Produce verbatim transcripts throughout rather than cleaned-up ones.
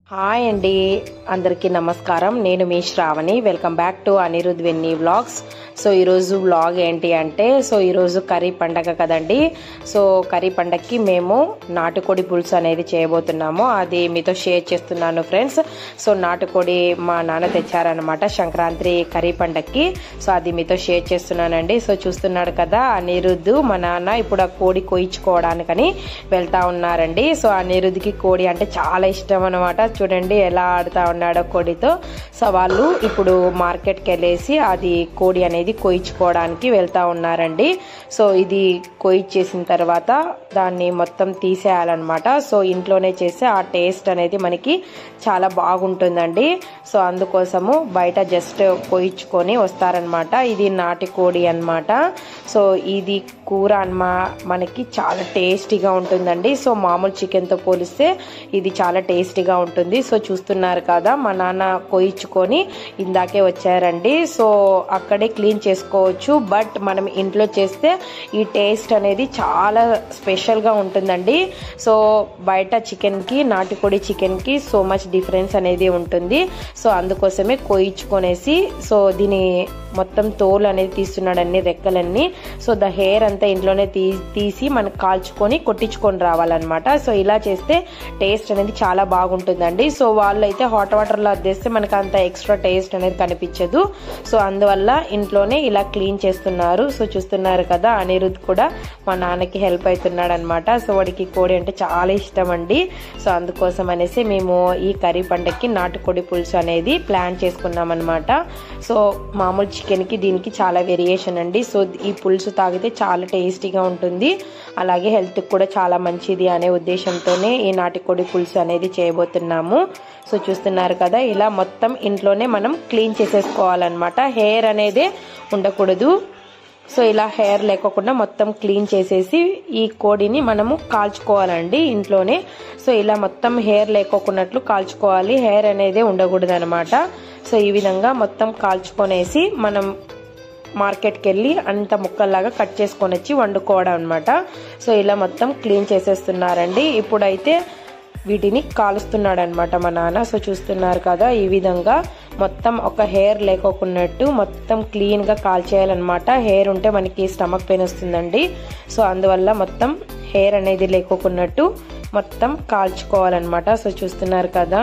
Hi అండి, అందరికీ నమస్కారం. నేను మీ Shravani. Welcome back to Anirudh Venny vlogs. So ఈరోజు వ్లాగ్ ఏంటి అంటే, సో ఈరోజు కర్రీ పండగ కదండి. సో కర్రీ పండగకి మేము నాటుకోడి పులుసు అనేది చేయబోతున్నాము. అది మీతో షేర్ చేస్తున్నాను ఫ్రెండ్స్. సో నాటుకోడి మా నాన్న తెచ్చారనమాట సంక్రాంతి కర్రీ పండగకి. సో అది మీతో షేర్ చేస్తున్నానండి. సో చూస్తున్నాడు కదా అనిరుద్, మా నాన్న ఇప్పుడు ఆ కోడి కోయించుకోవడానికని వెళ్తా ఉన్నారండి. సో అనిరుద్కి కోడి అంటే చాలా ఇష్టం అనమాట. చూడండి ఎలా ఆడుతా ఉన్నాడో కోడితో. సో వాళ్ళు ఇప్పుడు మార్కెట్కి వెళ్ళేసి అది కోడి అనేది కోయించుకోవడానికి వెళ్తా ఉన్నారండి. సో ఇది కోయించేసిన తర్వాత దాన్ని మొత్తం తీసేయాలన్నమాట. సో ఇంట్లోనే చేస్తే ఆ టేస్ట్ అనేది మనకి చాలా బాగుంటుందండి. సో అందుకోసము బయట జస్ట్ కోయించుకొని వస్తారనమాట. ఇది నాటి కోడి అనమాట. సో ఇది కూర అన్నమా మనకి చాలా టేస్టీగా ఉంటుందండి. సో మామూలు చికెన్తో పోలిస్తే ఇది చాలా టేస్టీగా ఉంటుంది. సో చూస్తున్నారు కదా, మా నాన్న కోయించుకొని ఇందాకే వచ్చారండి. సో అక్కడే క్లీన్ చేసుకోవచ్చు, బట్ మనం ఇంట్లో చేస్తే ఈ టేస్ట్ అనేది చాలా స్పెషల్గా ఉంటుందండి. సో బయట చికెన్కి నాటుకోడి చికెన్కి సో మచ్ డిఫరెన్స్ అనేది ఉంటుంది. సో అందుకోసమే కోయించుకొనేసి సో దీని మొత్తం తోలు అనేది తీస్తున్నాడన్ని రెక్కలన్నీ. సో ద హెయిర్ అంతా ఇంట్లోనే తీ తీసి మనకు కాల్చుకొని కొట్టించుకొని రావాలన్నమాట. సో ఇలా చేస్తే టేస్ట్ అనేది చాలా బాగుంటుందండి. సో వాళ్ళు అయితే హాట్ వాటర్లో అద్దేస్తే మనకు అంత ఎక్స్ట్రా టేస్ట్ అనేది కనిపించదు. సో అందువల్ల ఇంట్లోనే ఇలా క్లీన్ చేస్తున్నారు. సో చూస్తున్నారు కదా, అనిరుద్ కూడా మా నాన్నకి హెల్ప్ అవుతున్నాడు అనమాట. సో వాడికి కోడి అంటే చాలా ఇష్టం అండి. సో అందుకోసం అనేసి మేము ఈ కర్రీ పండగకి నాటుకోడి పులుసు అనేది ప్లాన్ చేసుకున్నాం అనమాట. సో మామూలు చికెన్కి దీనికి చాలా వేరియేషన్ అండి. సో ఈ పులుసు తాగితే చాలా టేస్టీగా ఉంటుంది, అలాగే హెల్త్కి కూడా చాలా మంచిది అనే ఉద్దేశంతోనే ఈ నాటుకోడి పులుసు అనేది చేయబోతున్నాము. సో చూస్తున్నారు కదా, ఇలా మొత్తం ఇంట్లోనే మనం క్లీన్ చేసేసుకోవాలన్నమాట. హెయిర్ అనేది ఉండకూడదు. సో ఇలా హెయిర్ లేకోకుండా మొత్తం క్లీన్ చేసేసి ఈ కోడిని మనము కాల్చుకోవాలండి ఇంట్లోనే. సో ఇలా మొత్తం హెయిర్ లేకోకున్నట్లు కాల్చుకోవాలి, హెయిర్ అనేది ఉండకూడదు అనమాట. సో ఈ విధంగా మొత్తం కాల్చుకొనేసి మనం మార్కెట్కి వెళ్ళి అంత ముక్కల్లాగా కట్ చేసుకొని వచ్చి వండుకోవడం అనమాట. సో ఇలా మొత్తం క్లీన్ చేసేస్తున్నారండి. ఇప్పుడైతే వీటిని కాలుస్తున్నాడు అనమాట మా నాన్న. సో చూస్తున్నారు కదా, ఈ విధంగా మొత్తం ఒక హెయిర్ లేకోకున్నట్టు మొత్తం క్లీన్గా కాల్చేయాలన్నమాట. హెయిర్ ఉంటే మనకి స్టమక్ పెయిన్ వస్తుందండి. సో అందువల్ల మొత్తం హెయిర్ అనేది లేకోకున్నట్టు మొత్తం కాల్చుకోవాలన్నమాట. సో చూస్తున్నారు కదా,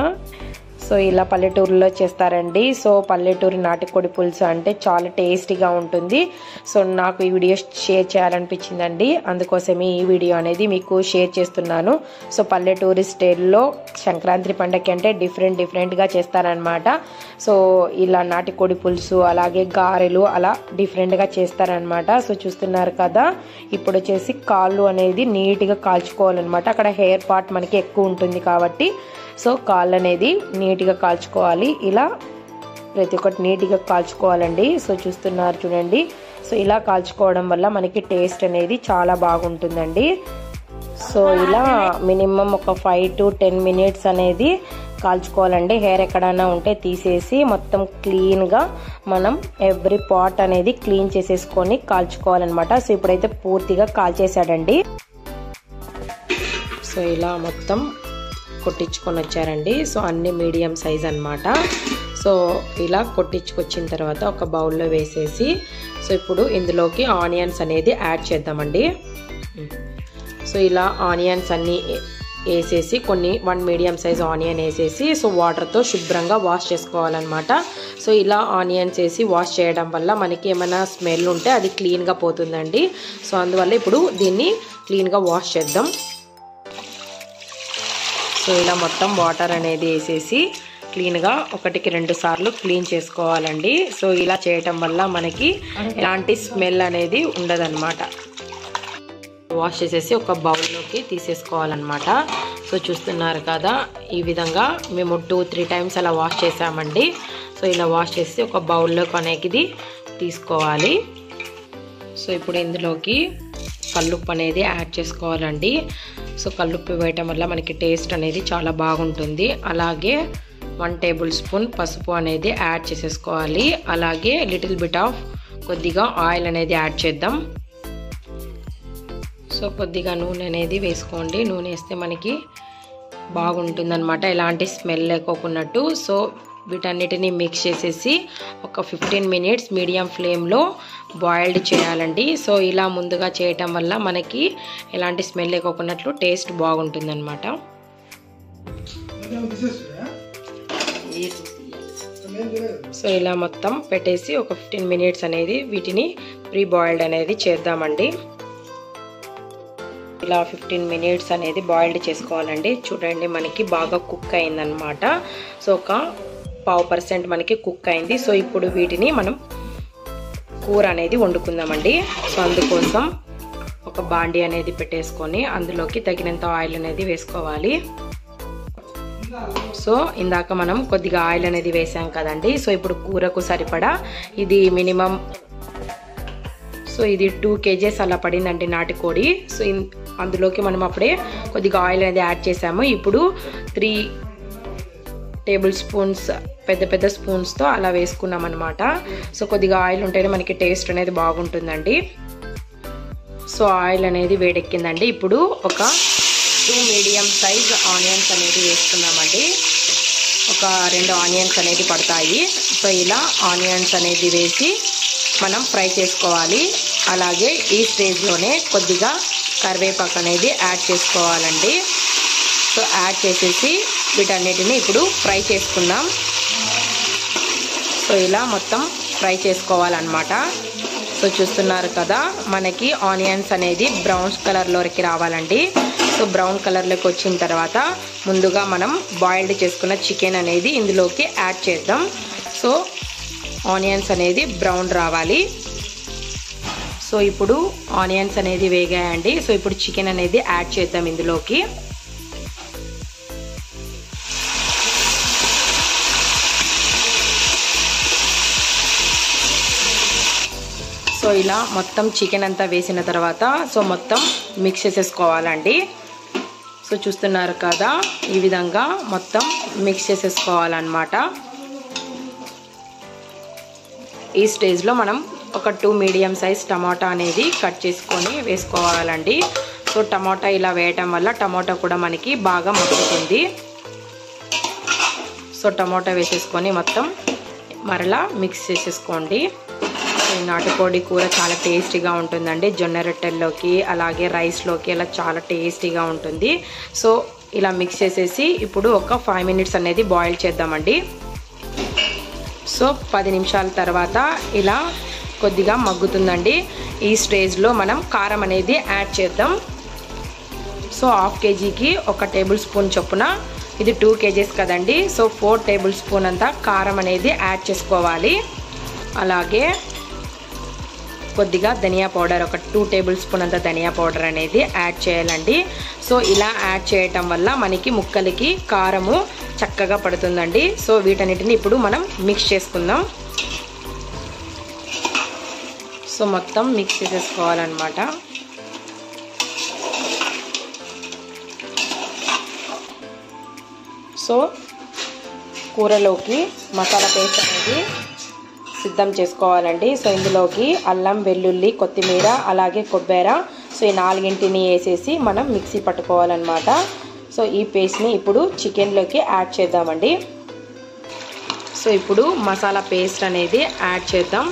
సో ఇలా పల్లెటూరులో చేస్తారండి. సో పల్లెటూరు నాటుకోడి పులుసు అంటే చాలా టేస్టీగా ఉంటుంది. సో నాకు ఈ వీడియో షేర్ చేయాలనిపించిందండి, అందుకోసమే ఈ వీడియో అనేది మీకు షేర్ చేస్తున్నాను. సో పల్లెటూరు స్టైల్లో సంక్రాంతి పండగకి అంటే డిఫరెంట్ డిఫరెంట్గా చేస్తారనమాట. సో ఇలా నాటుకోడి పులుసు అలాగే గారెలు అలా డిఫరెంట్గా చేస్తారనమాట. సో చూస్తున్నారు కదా, ఇప్పుడు వచ్చేసి కాళ్ళు అనేది నీట్గా కాల్చుకోవాలన్నమాట. అక్కడ హెయిర్ పార్ట్ మనకి ఎక్కువ ఉంటుంది కాబట్టి సో కాళ్ళు అనేది నీట్గా కాల్చుకోవాలి. ఇలా ప్రతి ఒక్కటి నీట్గా కాల్చుకోవాలండి. సో చూస్తున్నారు చూడండి. సో ఇలా కాల్చుకోవడం వల్ల మనకి టేస్ట్ అనేది చాలా బాగుంటుందండి. సో ఇలా మినిమం ఒక ఫైవ్ టు టెన్ మినిట్స్ అనేది కాల్చుకోవాలండి. హెయిర్ ఎక్కడైనా ఉంటే తీసేసి మొత్తం క్లీన్గా మనం ఎవ్రీ పార్ట్ అనేది క్లీన్ చేసేసుకొని కాల్చుకోవాలన్నమాట. సో ఇప్పుడైతే పూర్తిగా కాల్చేసాడండి. సో ఇలా మొత్తం కొట్టించుకొని వచ్చారండి. సో అన్ని మీడియం సైజ్ అనమాట. సో ఇలా కొట్టించుకొచ్చిన తర్వాత ఒక బౌల్లో వేసేసి సో ఇప్పుడు ఇందులోకి ఆనియన్స్ అనేది యాడ్ చేద్దామండి. సో ఇలా ఆనియన్స్ అన్నీ వేసేసి కొన్ని వన్ మీడియం సైజ్ ఆనియన్ వేసేసి సో వాటర్తో శుభ్రంగా వాష్ చేసుకోవాలన్నమాట. సో ఇలా ఆనియన్స్ వేసి వాష్ చేయడం వల్ల మనకి ఏమైనా స్మెల్ ఉంటే అది క్లీన్గా పోతుందండి. సో అందువల్ల ఇప్పుడు దీన్ని క్లీన్గా వాష్ చేద్దాం. సో ఇలా మొత్తం వాటర్ అనేది వేసేసి క్లీన్గా ఒకటికి రెండు సార్లు క్లీన్ చేసుకోవాలండి. సో ఇలా చేయటం వల్ల మనకి ఎలాంటి స్మెల్ అనేది ఉండదన్నమాట. వాష్ చేసేసి ఒక బౌల్లోకి తీసేసుకోవాలన్నమాట. సో చూస్తున్నారు కదా, ఈ విధంగా మేము టూ త్రీ టైమ్స్ అలా వాష్ చేసామండి. సో ఇలా వాష్ చేసి ఒక బౌల్లోకి అనేది తీసుకోవాలి. సో ఇప్పుడు ఇందులోకి కల్లుప్పు అనేది యాడ్ చేసుకోవాలండి. సో కల్లుప్పు వేయటం వల్ల మనకి టేస్ట్ అనేది చాలా బాగుంటుంది. అలాగే వన్ టేబుల్ స్పూన్ పసుపు అనేది యాడ్ చేసేసుకోవాలి. అలాగే లిటిల్ బిట్ ఆఫ్ కొద్దిగా ఆయిల్ అనేది యాడ్ చేద్దాం. సో కొద్దిగా నూనె అనేది వేసుకోండి. నూనె వేస్తే మనకి బాగుంటుందన్నమాట, ఎలాంటి స్మెల్ లేకోకున్నట్టు. సో వీటన్నిటిని మిక్స్ చేసేసి ఒక ఫిఫ్టీన్ మినిట్స్ మీడియం ఫ్లేమ్లో బాయిల్డ్ చేయాలండి. సో ఇలా ముందుగా చేయటం వల్ల మనకి ఎలాంటి స్మెల్ లేకోకున్నట్లు టేస్ట్ బాగుంటుందన్నమాట. సో ఇలా మొత్తం పెట్టేసి ఒక ఫిఫ్టీన్ మినిట్స్ అనేది వీటిని ప్రీ బాయిల్డ్ అనేది చేద్దామండి. ఇలా ఫిఫ్టీన్ మినిట్స్ అనేది బాయిల్డ్ చేసుకోవాలండి. చూడండి మనకి బాగా కుక్ అయిందనమాట. సో ఒక పావు పర్సెంట్ మనకి కుక్ అయింది. సో ఇప్పుడు వీటిని మనం కూర అనేది వండుకుందామండి. సో అందుకోసం ఒక బాండి అనేది పెట్టేసుకొని అందులోకి తగినంత ఆయిల్ అనేది వేసుకోవాలి. సో ఇందాక మనం కొద్దిగా ఆయిల్ అనేది వేసాం కదండి. సో ఇప్పుడు కూరకు సరిపడా ఇది మినిమం సో ఇది టూ కేజెస్ అలా పడిందండి నాటుకోడి. సో అందులోకి మనం అప్పుడే కొద్దిగా ఆయిల్ అనేది యాడ్ చేసాము. ఇప్పుడు త్రీ టేబుల్ స్పూన్స్ పెద్ద పెద్ద స్పూన్స్తో అలా వేసుకున్నాం అనమాట. సో కొద్దిగా ఆయిల్ ఉంటేనే మనకి టేస్ట్ అనేది బాగుంటుందండి. సో ఆయిల్ అనేది వేడెక్కిందండి. ఇప్పుడు ఒక టూ మీడియం సైజ్ ఆనియన్స్ అనేది వేసుకున్నామండి. ఒక రెండు ఆనియన్స్ అనేది పడతాయి. సో ఇలా ఆనియన్స్ అనేది వేసి మనం ఫ్రై చేసుకోవాలి. అలాగే ఈ స్టేజ్లోనే కొద్దిగా కరివేపాకు అనేది యాడ్ చేసుకోవాలండి. సో యాడ్ చేసేసి వీటన్నిటిని ఇప్పుడు ఫ్రై చేసుకుందాం. సో ఇలా మొత్తం ఫ్రై చేసుకోవాలన్నమాట. సో చూస్తున్నారు కదా మనకి ఆనియన్స్ అనేది బ్రౌన్ కలర్లోకి రావాలండి. సో బ్రౌన్ కలర్లోకి వచ్చిన తర్వాత ముందుగా మనం బాయిల్డ్ చేసుకున్న చికెన్ అనేది ఇందులోకి యాడ్ చేద్దాం. సో ఆనియన్స్ అనేది బ్రౌన్ రావాలి. సో ఇప్పుడు ఆనియన్స్ అనేది వేగాయండి. సో ఇప్పుడు చికెన్ అనేది యాడ్ చేద్దాం ఇందులోకి. సో ఇలా మొత్తం చికెన్ అంతా వేసిన తర్వాత సో మొత్తం మిక్స్ చేసేసుకోవాలండి. సో చూస్తున్నారు కదా ఈ విధంగా మొత్తం మిక్స్ చేసేసుకోవాలన్నమాట. ఈ స్టేజ్లో మనం ఒక టూ మీడియం సైజ్ టమాటా అనేది కట్ చేసుకొని వేసుకోవాలండి. సో టమాటా ఇలా వేయటం వల్ల టమాటా కూడా మనకి బాగా మగ్గుతుంది. సో టమాటా వేసేసుకొని మొత్తం మరలా మిక్స్ చేసేసుకోండి. ఈ నాటుకోడి కూర చాలా టేస్టీగా ఉంటుందండి. జొన్న రొట్టెల్లోకి అలాగే రైస్లోకి ఇలా చాలా టేస్టీగా ఉంటుంది. సో ఇలా మిక్స్ చేసేసి ఇప్పుడు ఒక ఫైవ్ మినిట్స్ అనేది బాయిల్ చేద్దామండి. సో పది నిమిషాల తర్వాత ఇలా కొద్దిగా మగ్గుతుందండి. ఈ స్టేజ్లో మనం కారం అనేది యాడ్ చేద్దాం. సో హాఫ్ కేజీకి ఒక టేబుల్ స్పూన్ చొప్పున, ఇది టూ కేజీస్ కదండి. సో ఫోర్ టేబుల్ స్పూన్ అంతా కారం అనేది యాడ్ చేసుకోవాలి. అలాగే కొద్దిగా ధనియా పౌడర్ ఒక టూ టేబుల్ స్పూన్ అంత ధనియా పౌడర్ అనేది యాడ్ చేయాలండి. సో ఇలా యాడ్ చేయటం వల్ల మనకి ముక్కలకి కారము చక్కగా పడుతుందండి. సో వీటన్నిటిని ఇప్పుడు మనం మిక్స్ చేసుకుందాం. సో మొత్తం మిక్స్ చేసేసుకోవాలన్నమాట. సో కూరలోకి మసాలా పేస్ట్ అనేది సిద్ధం చేసుకోవాలండి. సో ఇందులోకి అల్లం, వెల్లుల్లి, కొత్తిమీర అలాగే కొబ్బరి సో ఈ నాలుగింటిని వేసేసి మనం మిక్సీ పట్టుకోవాలన్నమాట. సో ఈ పేస్ట్ని ఇప్పుడు చికెన్లోకి యాడ్ చేద్దామండి. సో ఇప్పుడు మసాలా పేస్ట్ అనేది యాడ్ చేద్దాం.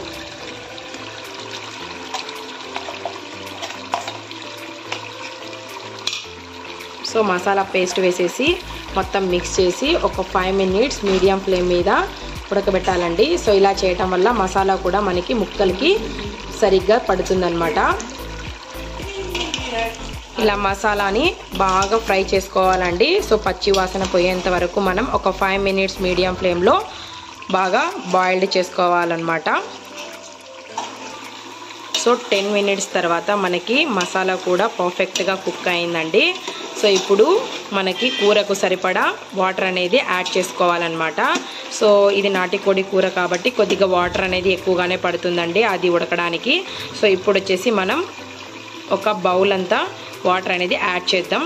సో మసాలా పేస్ట్ వేసేసి మొత్తం మిక్స్ చేసి ఒక ఫైవ్ మినిట్స్ మీడియం ఫ్లేమ్ మీద ఉడకబెట్టాలండి. సో ఇలా చేయటం వల్ల మసాలా కూడా మనకి ముక్కలకి సరిగ్గా పడుతుందన్నమాట. ఇలా మసాలాని బాగా ఫ్రై చేసుకోవాలండి. సో పచ్చి వాసన పోయేంత వరకు మనం ఒక ఫైవ్ మినిట్స్ మీడియం ఫ్లేమ్లో బాగా బాయిల్డ్ చేసుకోవాలన్నమాట. సో టెన్ మినిట్స్ తర్వాత మనకి మసాలా కూడా పర్ఫెక్ట్గా కుక్ అయిందండి. సో ఇప్పుడు మనకి కూరకు సరిపడా వాటర్ అనేది యాడ్ చేసుకోవాలన్నమాట. సో ఇది నాటుకోడి కూర కాబట్టి కొద్దిగా వాటర్ అనేది ఎక్కువగానే పడుతుందండి అది ఉడకడానికి. సో ఇప్పుడు వచ్చేసి మనం ఒక బౌల్ అంతా వాటర్ అనేది యాడ్ చేద్దాం.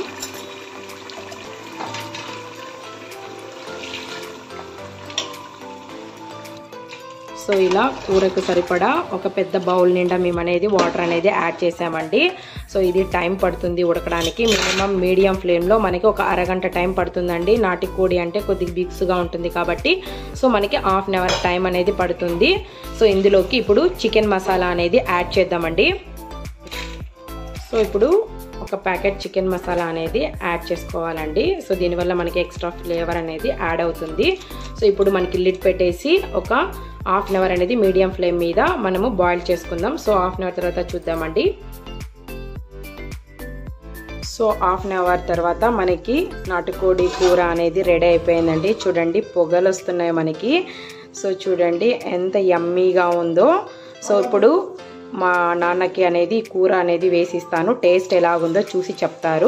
సో ఇలా కూరకు సరిపడా ఒక పెద్ద బౌల్ నిండా మేము అనేది వాటర్ అనేది యాడ్ చేసామండి. సో ఇది టైం పడుతుంది ఉడకడానికి. మినిమం మీడియం ఫ్లేమ్లో మనకి ఒక అరగంట టైం పడుతుందండి. నాటుకోడి అంటే కొద్దిగా బిగ్స్గా ఉంటుంది కాబట్టి సో మనకి హాఫ్ అన్ అవర్ టైం అనేది పడుతుంది. సో ఇందులోకి ఇప్పుడు చికెన్ మసాలా అనేది యాడ్ చేద్దామండి. సో ఇప్పుడు ఒక ప్యాకెట్ చికెన్ మసాలా అనేది యాడ్ చేసుకోవాలండి. సో దీనివల్ల మనకి ఎక్స్ట్రా ఫ్లేవర్ అనేది యాడ్ అవుతుంది. సో ఇప్పుడు మనకి లిడ్ పెట్టేసి ఒక హాఫ్ అన్ అవర్ అనేది మీడియం ఫ్లేమ్ మీద మనము బాయిల్ చేసుకుందాం. సో హాఫ్ అన్ అవర్ తర్వాత చూద్దామండి. సో హాఫ్ అన్ అవర్ తర్వాత మనకి నాటుకోడి కూర అనేది రెడీ అయిపోయిందండి. చూడండి పొగలు వస్తున్నాయి మనకి. సో చూడండి ఎంత యమ్మీగా ఉందో. సో ఇప్పుడు మా నాన్నకి అనేది కూర అనేది వేసిస్తాను, టేస్ట్ ఎలాగుందో చూసి చెప్తారు.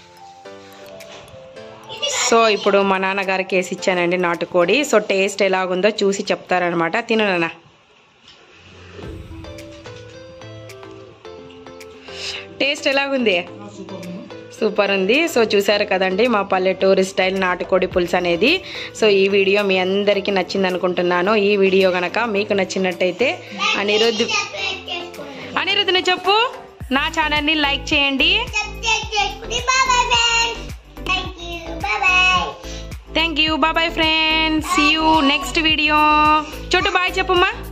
సో ఇప్పుడు మా నాన్నగారికి వేసి ఇచ్చానండి నాటుకోడి. సో టేస్ట్ ఎలాగుందో చూసి చెప్తారనమాట. తిను నాన్న. టేస్ట్ ఎలాగుంది? సూపర్ ఉంది. సో చూసారు కదండి మా పల్లెటూరు స్టైల్ నాటుకోడి పులుసు అనేది. సో ఈ వీడియో మీ అందరికీ నచ్చింది అనుకుంటున్నాను. ఈ వీడియో కనుక మీకు నచ్చినట్టయితే అనిరుద్ధ్ అనిరుద్ధిని చెప్పు, నా ఛానల్ని లైక్ చేయండి. Thank you. Bye bye friends. See you next video. Chotu bye చెప్పుమ్మా.